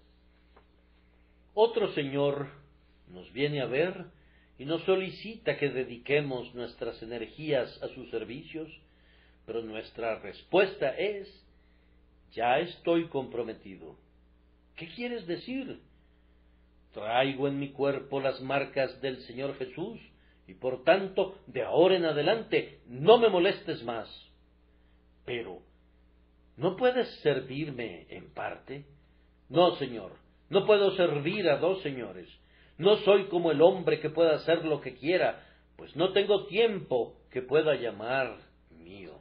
Otro Señor nos viene a ver y nos solicita que dediquemos nuestras energías a sus servicios, pero nuestra respuesta es: ya estoy comprometido. ¿Qué quieres decir? Traigo en mi cuerpo las marcas del Señor Jesús, y por tanto, de ahora en adelante, no me molestes más. Pero, ¿no puedes servirme en parte? No, Señor, no puedo servir a dos señores. No soy como el hombre que pueda hacer lo que quiera, pues no tengo tiempo que pueda llamar mío.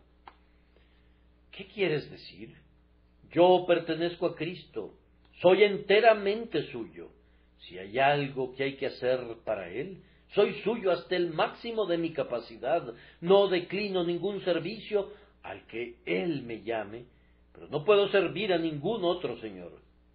¿Qué quieres decir? Yo pertenezco a Cristo, soy enteramente suyo. Si hay algo que hay que hacer para Él, soy suyo hasta el máximo de mi capacidad. No declino ningún servicio al que Él me llame, pero no puedo servir a ningún otro Señor.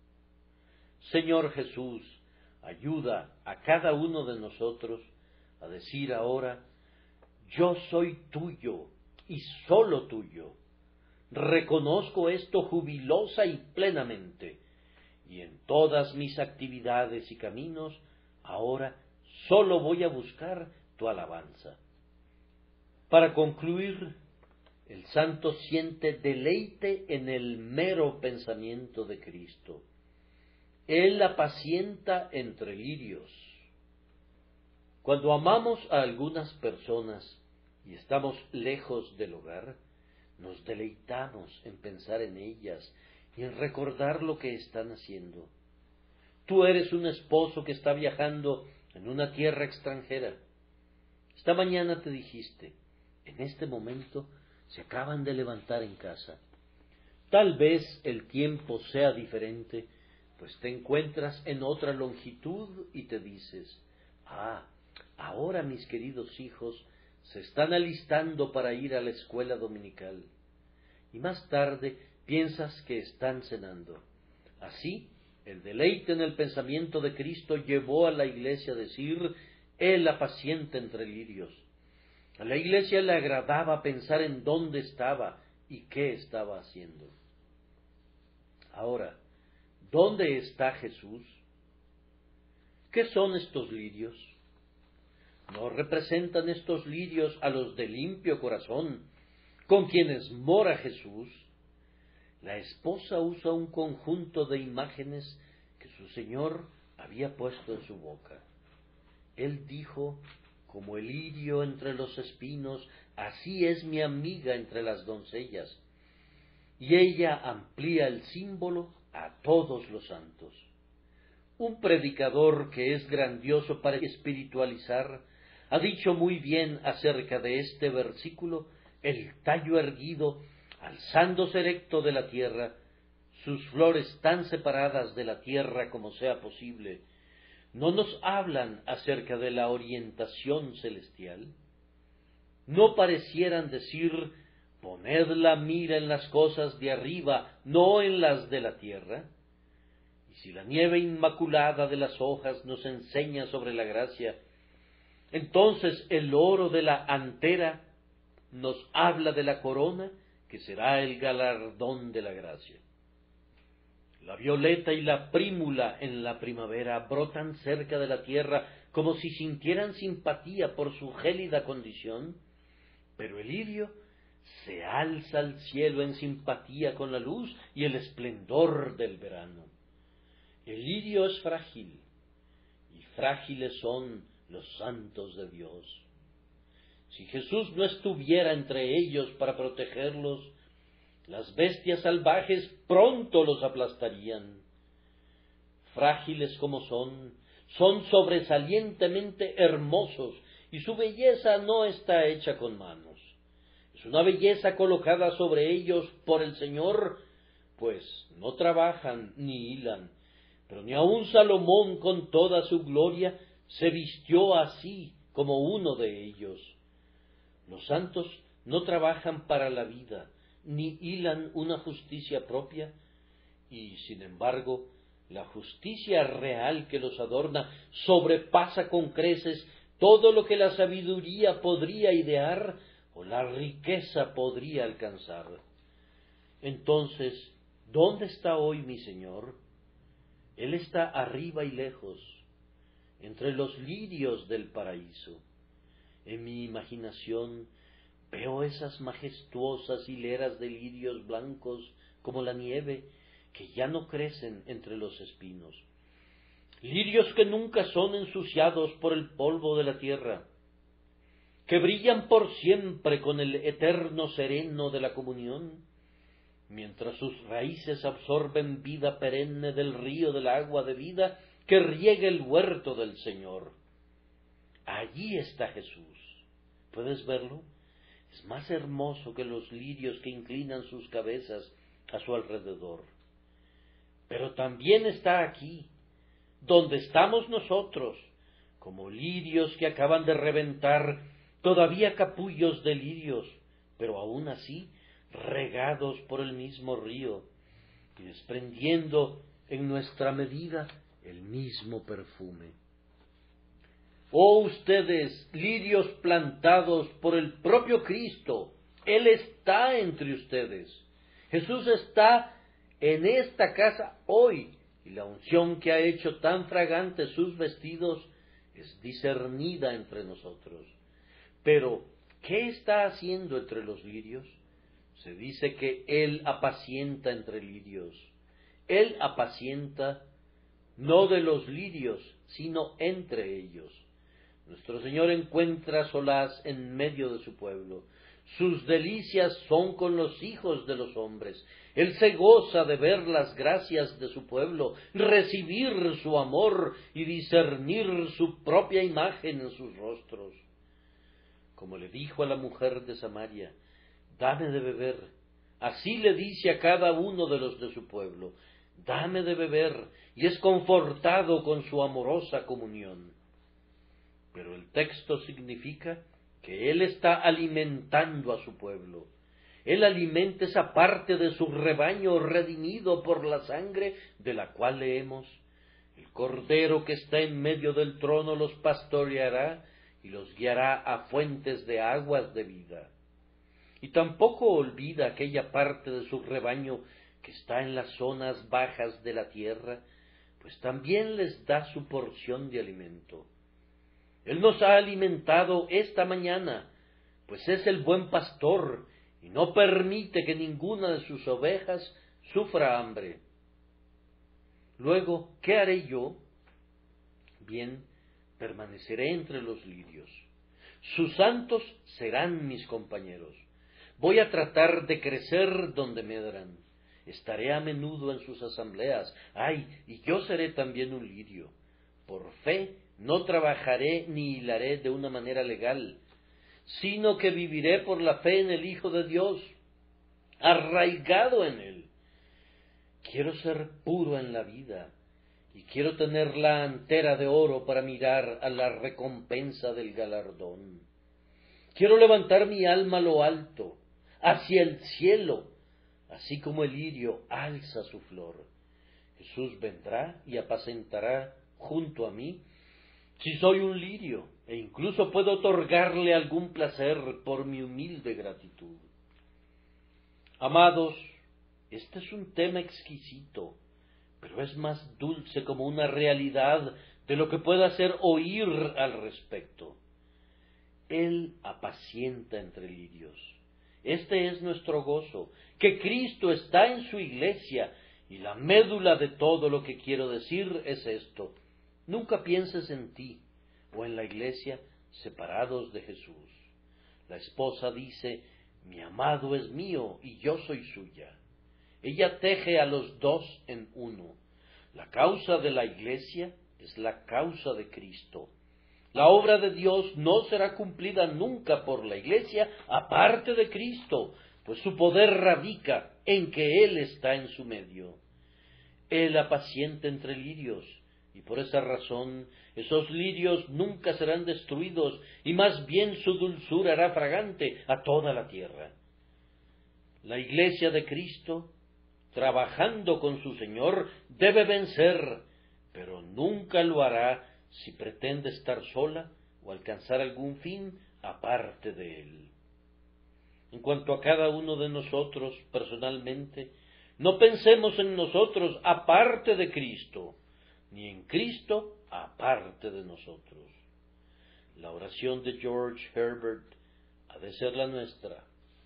Señor Jesús, ayuda a cada uno de nosotros a decir ahora: yo soy tuyo y solo tuyo. Reconozco esto jubilosa y plenamente, y en todas mis actividades y caminos, ahora solo voy a buscar tu alabanza. Para concluir, el santo siente deleite en el mero pensamiento de Cristo. Él apacienta entre lirios. Cuando amamos a algunas personas y estamos lejos del hogar, nos deleitamos en pensar en ellas y en recordar lo que están haciendo. Tú eres un esposo que está viajando en una tierra extranjera. Esta mañana te dijiste, en este momento se acaban de levantar en casa. Tal vez el tiempo sea diferente, pues te encuentras en otra longitud y te dices, ah, ahora mis queridos hijos se están alistando para ir a la escuela dominical. Y más tarde piensas que están cenando. Así, el deleite en el pensamiento de Cristo llevó a la iglesia a decir, Él apacienta entre lirios. A la iglesia le agradaba pensar en dónde estaba y qué estaba haciendo. Ahora, ¿dónde está Jesús? ¿Qué son estos lirios? ¿No representan estos lirios a los de limpio corazón, con quienes mora Jesús? La esposa usa un conjunto de imágenes que su Señor había puesto en su boca. Él dijo, como el lirio entre los espinos, así es mi amiga entre las doncellas. Y ella amplía el símbolo a todos los santos. Un predicador que es grandioso para espiritualizar, ha dicho muy bien acerca de este versículo, el tallo erguido, alzándose erecto de la tierra, sus flores tan separadas de la tierra como sea posible, ¿no nos hablan acerca de la orientación celestial? ¿No parecieran decir, poned la mira en las cosas de arriba, no en las de la tierra? Y si la nieve inmaculada de las hojas nos enseña sobre la gracia, entonces el oro de la antera nos habla de la corona, que será el galardón de la gracia. La violeta y la prímula en la primavera brotan cerca de la tierra como si sintieran simpatía por su gélida condición, pero el lirio se alza al cielo en simpatía con la luz y el esplendor del verano. El lirio es frágil, y frágiles son los santos de Dios. Si Jesús no estuviera entre ellos para protegerlos, las bestias salvajes pronto los aplastarían. Frágiles como son, son sobresalientemente hermosos, y su belleza no está hecha con manos. Es una belleza colocada sobre ellos por el Señor, pues no trabajan ni hilan, pero ni aun Salomón con toda su gloria se vistió así como uno de ellos. Los santos no trabajan para la vida, ni hilan una justicia propia, y sin embargo, la justicia real que los adorna sobrepasa con creces todo lo que la sabiduría podría idear o la riqueza podría alcanzar. Entonces, ¿dónde está hoy mi Señor? Él está arriba y lejos, entre los lirios del paraíso. En mi imaginación veo esas majestuosas hileras de lirios blancos como la nieve que ya no crecen entre los espinos. Lirios que nunca son ensuciados por el polvo de la tierra, que brillan por siempre con el eterno sereno de la comunión, mientras sus raíces absorben vida perenne del río del agua de vida que riega el huerto del Señor. Allí está Jesús. ¿Puedes verlo? Es más hermoso que los lirios que inclinan sus cabezas a su alrededor. Pero también está aquí, donde estamos nosotros, como lirios que acaban de reventar, todavía capullos de lirios, pero aún así regados por el mismo río y desprendiendo en nuestra medida el mismo perfume. Oh ustedes, lirios plantados por el propio Cristo, Él está entre ustedes. Jesús está en esta casa hoy, y la unción que ha hecho tan fragantes sus vestidos es discernida entre nosotros. Pero, ¿qué está haciendo entre los lirios? Se dice que Él apacienta entre lirios. Él apacienta no de los lirios, sino entre ellos. Nuestro Señor encuentra solaz en medio de su pueblo. Sus delicias son con los hijos de los hombres. Él se goza de ver las gracias de su pueblo, recibir su amor y discernir su propia imagen en sus rostros. Como le dijo a la mujer de Samaria, dame de beber. Así le dice a cada uno de los de su pueblo, dame de beber, y es confortado con su amorosa comunión. Pero el texto significa que Él está alimentando a su pueblo. Él alimenta esa parte de su rebaño redimido por la sangre de la cual leemos, el Cordero que está en medio del trono los pastoreará y los guiará a fuentes de aguas de vida. Y tampoco olvida aquella parte de su rebaño que está en las zonas bajas de la tierra, pues también les da su porción de alimento. Él nos ha alimentado esta mañana, pues es el buen pastor y no permite que ninguna de sus ovejas sufra hambre. Luego, ¿qué haré yo? Bien, permaneceré entre los lirios. Sus santos serán mis compañeros. Voy a tratar de crecer donde medran. Estaré a menudo en sus asambleas. ¡Ay! Y yo seré también un lirio. Por fe no trabajaré ni hilaré de una manera legal, sino que viviré por la fe en el Hijo de Dios, arraigado en Él. Quiero ser puro en la vida, y quiero tener la antera de oro para mirar a la recompensa del galardón. Quiero levantar mi alma a lo alto, hacia el cielo, así como el lirio alza su flor. Jesús vendrá y apacentará junto a mí, si soy un lirio, e incluso puedo otorgarle algún placer por mi humilde gratitud. Amados, este es un tema exquisito, pero es más dulce como una realidad de lo que pueda hacer oír al respecto. Él apacienta entre lirios. Este es nuestro gozo, que Cristo está en su iglesia, y la médula de todo lo que quiero decir es esto: nunca pienses en ti o en la iglesia separados de Jesús. La esposa dice, mi amado es mío y yo soy suya. Ella teje a los dos en uno. La causa de la iglesia es la causa de Cristo. La obra de Dios no será cumplida nunca por la iglesia aparte de Cristo, pues su poder radica en que Él está en su medio. Él apacienta entre lirios, y por esa razón esos lirios nunca serán destruidos, y más bien su dulzura hará fragante a toda la tierra. La iglesia de Cristo, trabajando con su Señor, debe vencer, pero nunca lo hará si pretende estar sola o alcanzar algún fin aparte de Él. En cuanto a cada uno de nosotros personalmente, no pensemos en nosotros aparte de Cristo, ni en Cristo aparte de nosotros. La oración de George Herbert ha de ser la nuestra.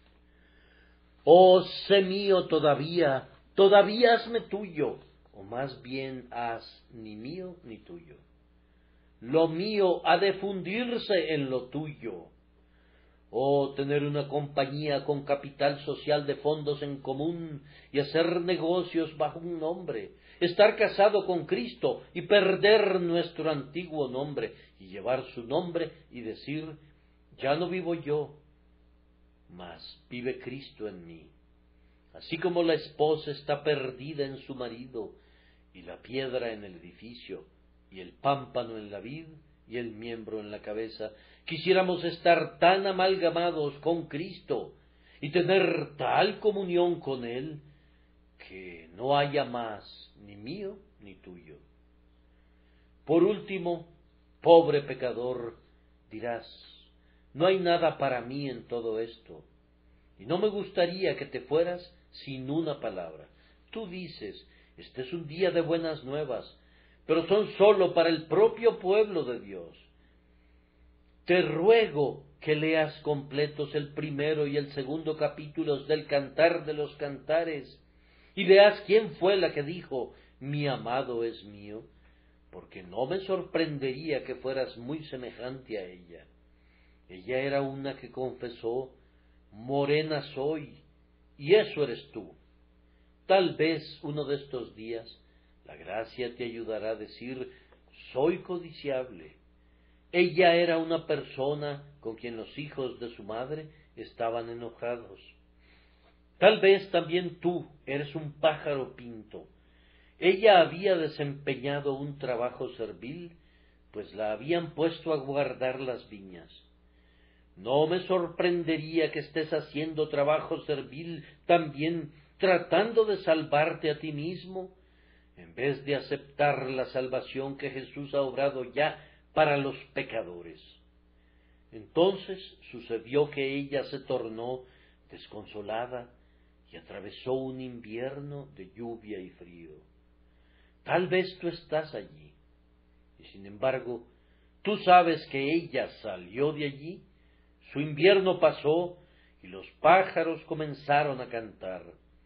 Oh, sé mío todavía, todavía hazme tuyo, o más bien haz ni mío ni tuyo. Lo mío ha de fundirse en lo tuyo. Oh, tener una compañía con capital social de fondos en común y hacer negocios bajo un nombre, estar casado con Cristo y perder nuestro antiguo nombre y llevar su nombre y decir, ya no vivo yo, mas vive Cristo en mí. Así como la esposa está perdida en su marido y la piedra en el edificio y el pámpano en la vid y el miembro en la cabeza, quisiéramos estar tan amalgamados con Cristo y tener tal comunión con Él que no haya más ni mío ni tuyo. Por último, pobre pecador, dirás, no hay nada para mí en todo esto, y no me gustaría que te fueras sin una palabra. Tú dices, este es un día de buenas nuevas, pero son sólo para el propio pueblo de Dios. Te ruego que leas completos el primero y el segundo capítulos del Cantar de los Cantares, y veas quién fue la que dijo, mi amado es mío, porque no me sorprendería que fueras muy semejante a ella. Ella era una que confesó: morena soy, y eso eres tú. Tal vez uno de estos días la gracia te ayudará a decir: soy codiciable. Ella era una persona con quien los hijos de su madre estaban enojados. Tal vez también tú eres un pájaro pinto. Ella había desempeñado un trabajo servil, pues la habían puesto a guardar las viñas. No me sorprendería que estés haciendo trabajo servil también, tratando de salvarte a ti mismo, en vez de aceptar la salvación que Jesús ha obrado ya para los pecadores. Entonces sucedió que ella se tornó desconsolada y atravesó un invierno de lluvia y frío. Tal vez tú estás allí, y sin embargo, tú sabes que ella salió de allí, su invierno pasó y los pájaros comenzaron a cantar.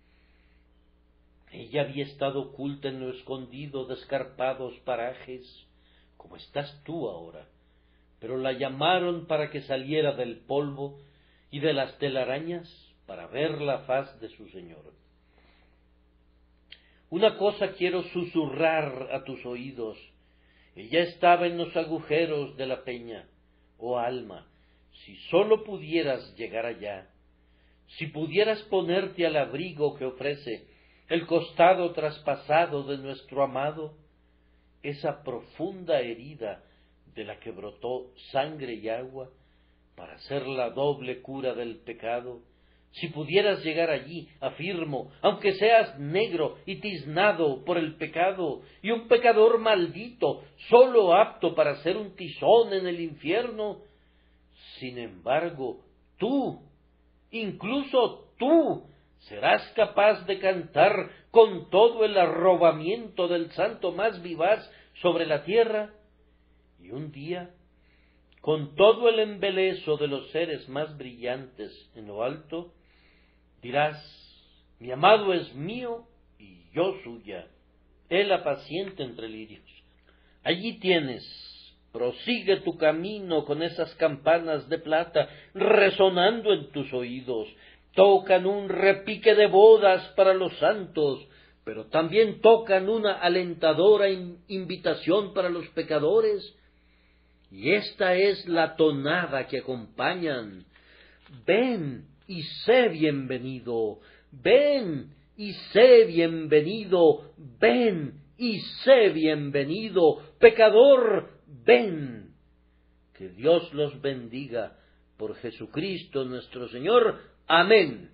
Ella había estado oculta en lo escondido de escarpados parajes, como estás tú ahora, pero la llamaron para que saliera del polvo y de las telarañas para ver la faz de su Señor. Una cosa quiero susurrar a tus oídos: ella estaba en los agujeros de la peña. Oh alma, si sólo pudieras llegar allá, si pudieras ponerte al abrigo que ofrece el costado traspasado de nuestro amado, esa profunda herida de la que brotó sangre y agua para hacer la doble cura del pecado, si pudieras llegar allí, afirmo, aunque seas negro y tiznado por el pecado, y un pecador maldito, sólo apto para ser un tizón en el infierno, sin embargo, tú, incluso tú, serás capaz de cantar con todo el arrobamiento del santo más vivaz sobre la tierra, y un día, con todo el embeleso de los seres más brillantes en lo alto, dirás: mi amado es mío y yo suya, él apacienta entre lirios. Allí tienes, prosigue tu camino con esas campanas de plata resonando en tus oídos. Tocan un repique de bodas para los santos, pero también tocan una alentadora invitación para los pecadores. Y esta es la tonada que acompañan: ven y sé bienvenido, ven y sé bienvenido, ven y sé bienvenido, pecador, ven. Que Dios los bendiga por Jesucristo nuestro Señor. Amén.